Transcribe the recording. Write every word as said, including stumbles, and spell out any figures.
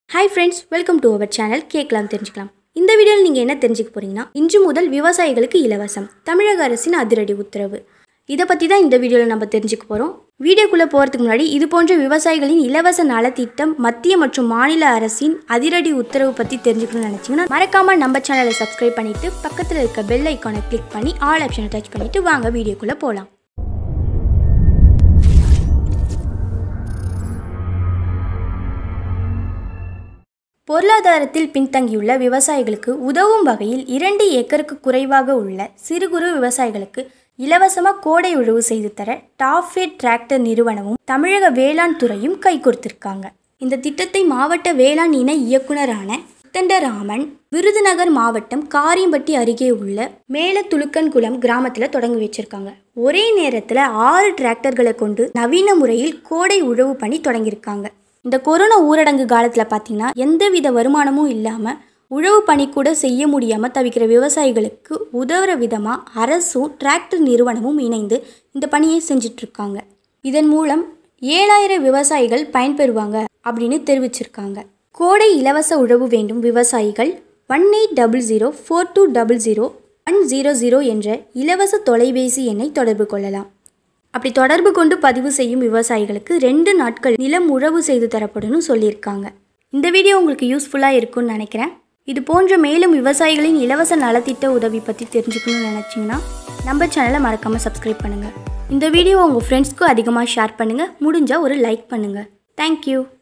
Hi friends, welcome to our channel Kekalamtherinjikalam. இந்த வீடியோல நீங்க என்ன தெரிஞ்சுக்க போறீங்கன்னா இன்று முதல் விவசாயிகளுக்கு இலவசம் தமிழக அரசின் அதிரடி உத்தரவு. இத பத்தி தான் இந்த வீடியோல நம்ம தெரிஞ்சுக்க போறோம். வீடியோக்குள்ள போறதுக்கு முன்னாடி இது போன்ற விவசாயிகளின் இலவச நலத்திட்டம் மத்திய மற்றும் மாநில அரசின் அதிரடி உத்தரவு பத்தி தெரிஞ்சுக்கணும்னு நினைச்சீங்கன்னா மறக்காம நம்ம சேனலை சப்ஸ்கிரைப் பண்ணிட்டு பக்கத்துல இருக்க பெல் ஐகானை கிளிக் பண்ணி ஆல் ஆப்ஷனை டச் பண்ணிட்டு வாங்க வீடியோக்குள்ள போலாம். பொருளாதாரத்தில் பின்தங்கியுள்ள விவசாயிகளுக்கு உதவும் வகையில் இரண்டு ஏக்கருக்கு குறைவாக உள்ள சிறு குறு விவசாயிகளுக்கு இலவசமாக கோடை உழவு செய்து தர டாஃபேட் டிராக்டர் நிறுவனமும் தமிழக வேளாண் துறையும் கைகோர்த்திருக்காங்க. இந்த திட்டத்தை மாவட்ட வேளாண் இணை இயக்குனரான முத்தண்டராமன் விருதுநகர் மாவட்டம் காரியம்பட்டி அருகே உள்ள மேலத்துலுக்கன்குளம் கிராமத்தில் தொடங்கி வச்சிருக்காங்க. ஒரே நேரத்தில் ஆறு டிராக்டர்களை கொண்டு நவீன முறையில் கோடை உழவு பணி தொடங்கியிருக்காங்க. இந்த கொரோனா ஊரடங்கு காலத்தில் பார்த்தீங்கன்னா எந்தவித வருமானமும் இல்லாமல் உழவு பணி கூட செய்ய முடியாமல் தவிக்கிற விவசாயிகளுக்கு உதவுற விதமாக அரசும் டிராக்டர் நிறுவனமும் இணைந்து இந்த பணியை செஞ்சிட்ருக்காங்க. இதன் மூலம் ஏழாயிரம் விவசாயிகள் பயன்பெறுவாங்க அப்படின்னு தெரிவிச்சிருக்காங்க. கோடை இலவச உழவு வேண்டும் விவசாயிகள் one eight double zero four two double zero one zero zero என்ற இலவச தொலைபேசி எண்ணை தொடர்பு கொள்ளலாம். அப்படி தொடர்பு கொண்டு பதிவு செய்யும் விவசாயிகளுக்கு ரெண்டு நாட்கள் நிலம் உழவு செய்து தரப்படும் சொல்லியிருக்காங்க. இந்த வீடியோ உங்களுக்கு யூஸ்ஃபுல்லாக இருக்கும்னு நினைக்கிறேன். இது போன்ற மேலும் விவசாயிகளின் இலவச நலத்திட்ட உதவி பற்றி தெரிஞ்சுக்கணும்னு நினச்சிங்கன்னா நம்ம சேனலை மறக்காமல் சப்ஸ்கிரைப் பண்ணுங்கள். இந்த வீடியோ உங்கள் ஃப்ரெண்ட்ஸ்க்கும் அதிகமாக ஷேர் பண்ணுங்கள். முடிஞ்சால் ஒரு லைக் பண்ணுங்கள். தேங்க்யூ.